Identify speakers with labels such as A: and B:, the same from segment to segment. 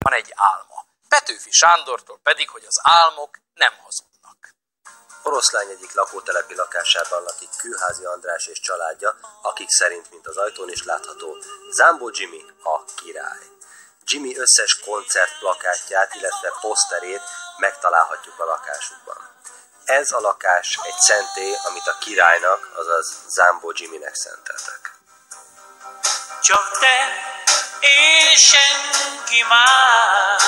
A: van egy álma. Petőfi Sándortól pedig, hogy az álmok nem hazudnak.
B: Oroszlány egyik lakótelepi lakásában lakik Kőházi András és családja, akik szerint, mint az ajtón is látható, Zámbó Jimmy a király. Jimmy összes koncert plakátját, illetve poszterét megtalálhatjuk a lakásukban. Ez a lakás egy szentély, amit a királynak, azaz Zámbó Jimmynek szenteltek.
C: Csak te és senki más,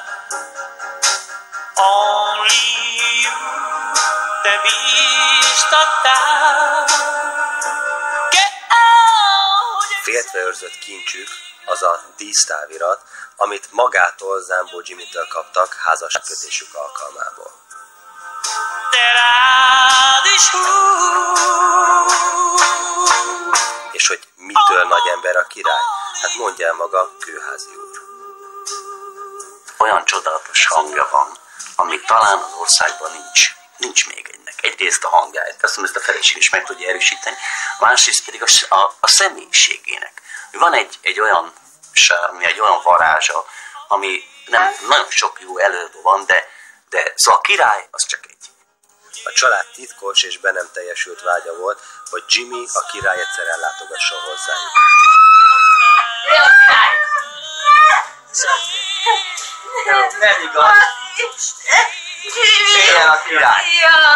C: only you, te bíztattál.
B: Féltve őrzött kincsük az a dísztávirat, amit magától Zámbó Jimmytől kaptak házasságkötésük alkalmából.
C: Te rád is
B: És hogy mitől nagy ember a király? Hát mondja el maga Kőházi úr.
D: Olyan csodálatos hangja van, ami talán az országban nincs még egynek. Egyrészt a hangjáért, azt mondom, ezt a feleség is meg tudja erősíteni, másrészt pedig a személyiségének. Van egy olyan sármi, egy olyan varázsa, ami nem nagyon sok jó előadó van, de szóval a király az csak egy.
B: A család titkos és be nem teljesült vágya volt, hogy Jimmy a király egyszer ellátogasson hozzájuk.
D: Nem igaz. Éljen a király.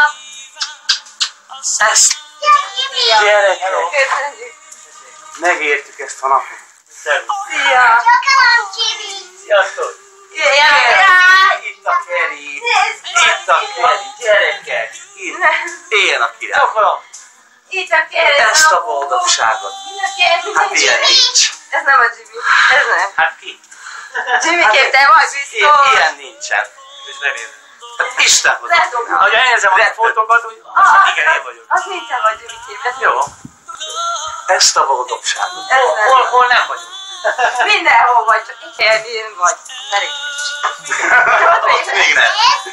D: Ezt, gyerekek, megértük ezt a napot.
E: Szia!
D: Sziasztok! Itt a Keri! Itt a Keri! Gyerekek! Itt! Éljen a király!
E: Itt a Keri!
D: Ezt a boldogságot! Hát ilyen nincs!
E: Ez nem a Jimmy, ez nem.
D: Hát ki?
E: Jimmy-ként te vagy biztos!
D: Ilyen nincsen!
C: És nem én.
D: Hát Isten hozott!
E: Letudom.
C: Ha elnézem a fotókat, úgy igen, én vagyok.
E: Az nincsen vagy Jimmy-ként, ez
C: Jó.
D: Ezt a boldogságot!
E: Ez nem.
C: Hol nem vagyok?
E: Mindenhol vagy, csak egy Keri vagy. Elég.
D: Ott még nem!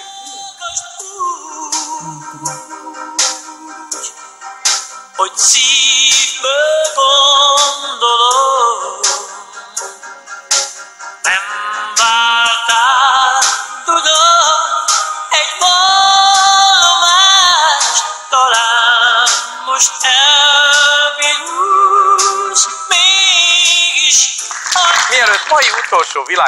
C: Hogy szívből gondolod, nem vártál, tudom, egy vallomást, talán most elbírulsz mégis.
A: Mielőtt mai utolsó világ